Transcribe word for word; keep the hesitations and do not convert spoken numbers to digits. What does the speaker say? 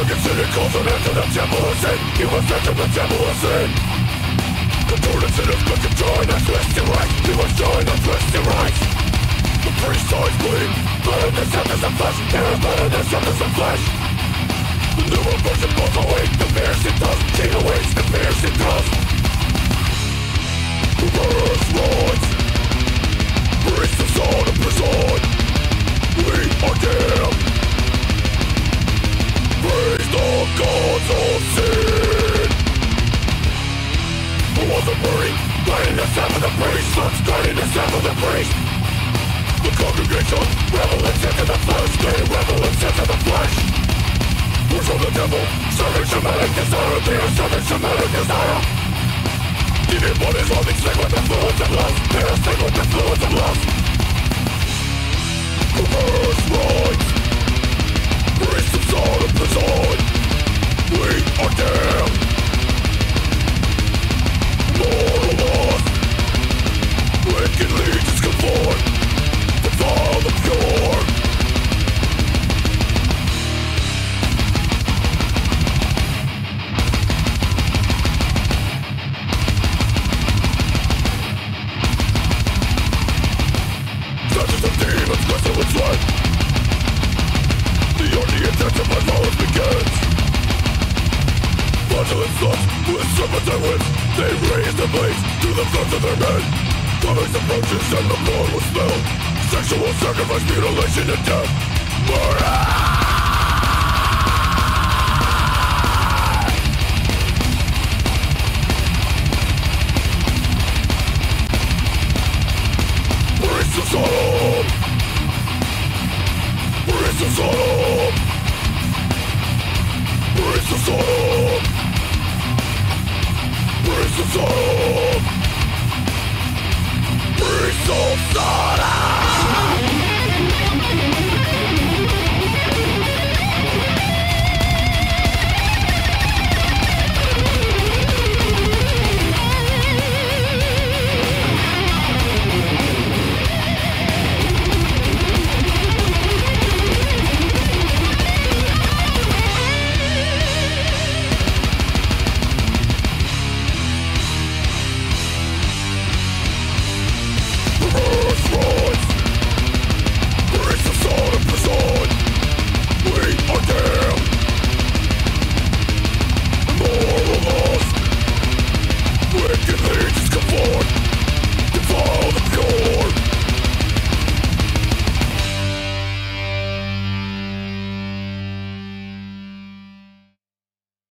Wicked city calls an end to the temple of sin. You must enter the temple of sin. Contorted sinners look to join and twist and right. You must join and twist and right. The three sides bleed. Blood in the centers of flesh. There is blood in the centers of flesh. The newer version blows away. The piercing dust. King awaits the piercing dust. Reverse rights. Priests of Sodom prison. We are damned. Praise the gods of sin. Who was a burning? Grinding the staff of the priest. Sluts grinding the staff of the priest. The congregation revelings into the flesh. They revelings into the flesh. Words of the devil, serving shamanic desire. They are serving shamanic desire. Deviant bodies are mixing with the fluids of lust. They are sing with the fluids of lust. Reverse rights. Priests of Sodom prison. We are damned. Mortal lust. Wicked legions conform. Defile the pure. Dungeons of demons glisten with sweat. The only intent of my knowledge begins. Flagellant sluts with serpents and whips. They raise the blades to the throats of their men. Comics approaches and the blood was spilled. Sexual sacrifice, mutilation and death. Murder! Priests of Sodom! Priests of Sodom! Priests of Sodom! Priests of Sodom!